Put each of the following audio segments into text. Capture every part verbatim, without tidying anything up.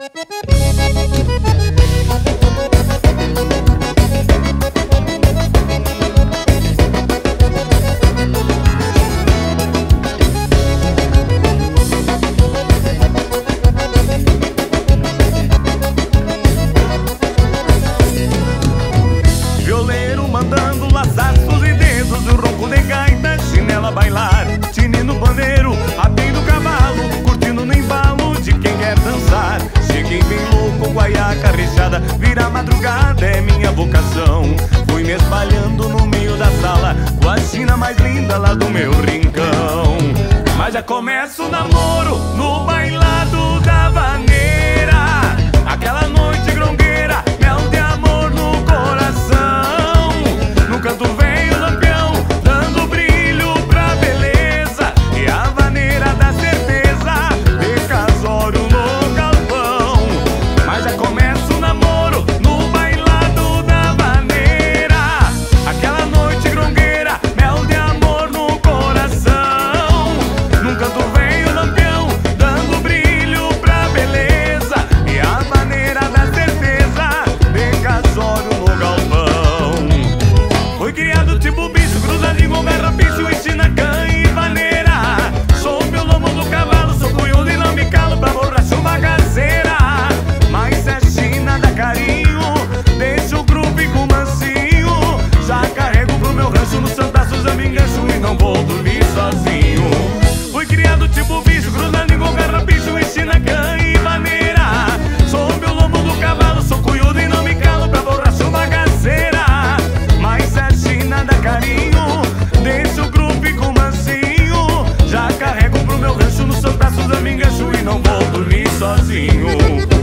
Violeiro mandando laçaços e dedos, o ronco de gaita, chinela a bailar, tinindo pandeiro, abrindo cavalo, curtindo no embalo de quem quer dançar. Cheguei bem louco, guaiaca rechada, virar madrugada é minha vocação. Fui me espalhando no meio da sala, com a china mais linda lá do meu rincão. Mas já começa o namoro no bailado da vaneira, aquela noite grongueira, mel de amor no coração. No canto vem o lampião, dando brilho pra beleza, e a vaneira da certeza, de casório no galpão. Mas já começa o namoro no bailado da vaneira, aquela noite grongueira, mel de amor no coração. No canto vem o lampião, dando brilho pra beleza, e a vaneira da certeza, de casório no galpão. Foi criado tipo bicho, cruzadinho com garrapicho, ensina cã e vaneira. Sou meu lombo do cavalo, sou cunhudo e não me calo pra borracho bagaceira. Mas é China dá carinho, deixa o grupo com mansinho. Já carrego pro meu rancho, no santaços eu me engancho e não vou dormir sozinho. Fui criado tipo bicho, cruzadinho com garrapicho, ensina cã e vaneira. Sou meu lombo do cavalo, sou cunhudo e não me calo pra borracho bagaceira. Mas é China dá carinho, deixa o grupo com mansinho. Já carrego pro meu rancho, no santaços eu me engancho e não vou dormir sozinho.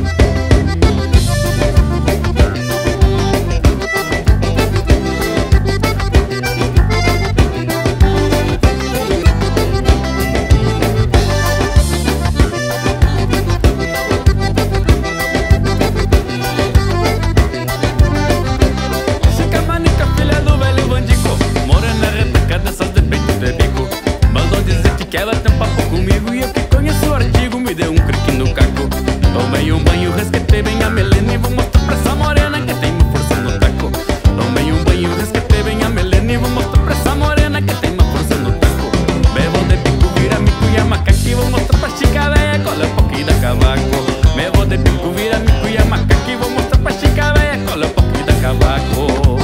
Chica manica, filha do velho bandico, morena retacada, só de peito de bico. Mandou dizer que quer bater um papo comigo, e eu que conheço o artigo me deu um crique no caco. Tomei um banho, resquetei bem a melena e vou mostrar pra essa morena que tem uma força no taco. Tomei um banho, resquetei bem a melena e vou mostrar pra essa morena que tem uma força no taco. Bebo de bico, vira mico e a macaque, vou mostrar pra chica véia qual é o pouquinho da cavaco. Bebo de bico, vira mico e a macaque, vou mostrar pra chica véia qual é o pouquinho da cavaco.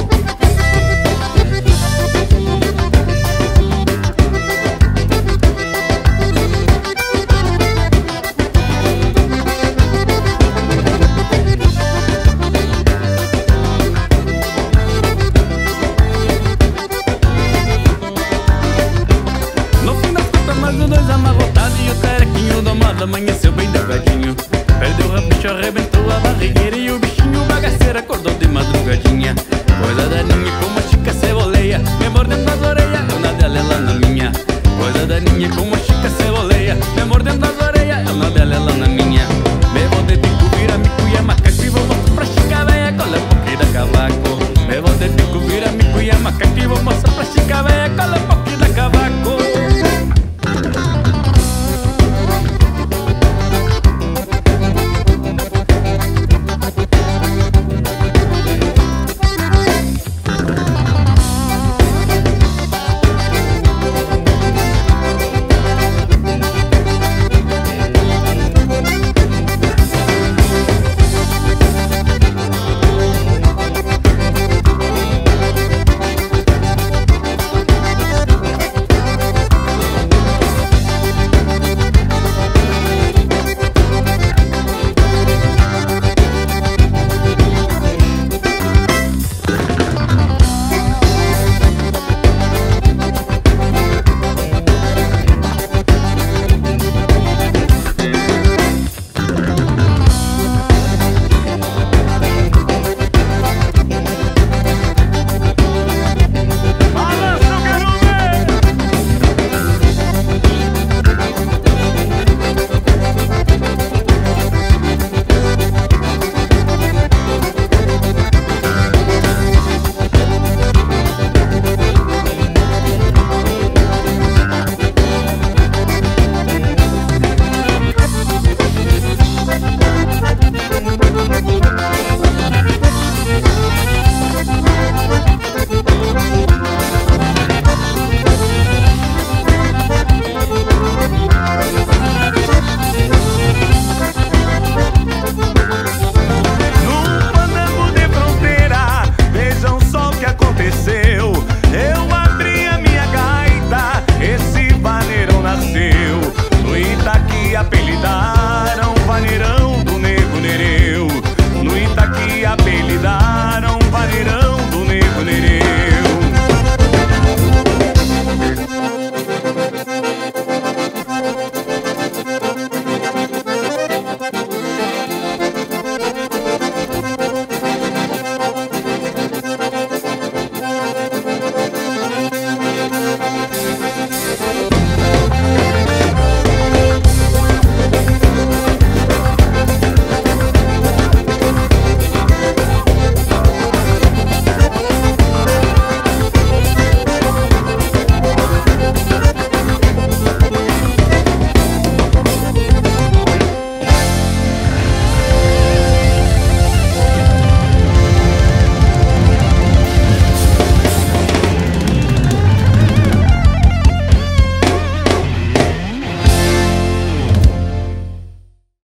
No fim das contas, mais os dois amarrotados e o carequinho domado amanheceu bem drogradinho. Perdeu o rabicho, arrebentou a barrigueira e o bichinho bagaceiro acordou de madrugadinha. Coisa daninha como a chica ceboleia, me mordendo nas orelhas, eu na dela, ela na minha. Coisa daninha como a chica ceboleia, me mordendo nas orelhas, eu na dela, ela na minha.